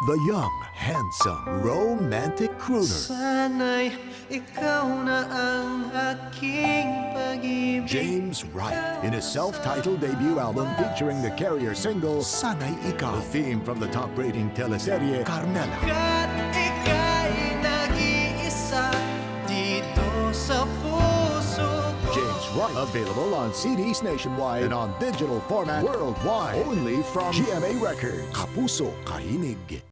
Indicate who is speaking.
Speaker 1: The young, handsome, romantic crooner.
Speaker 2: Sana'y ikaw na ang aking pag-ibig.
Speaker 1: James Wright, in his self-titled debut album featuring the carrier single, Sana'y Ikaw. The theme from the top-rating teleserye, Carmela.
Speaker 2: Kat ika'y nag-iisa dito sa puso ko.
Speaker 1: James Wright, available on CDs nationwide and on digital format worldwide. Only from GMA Records. Kapuso Kahinig.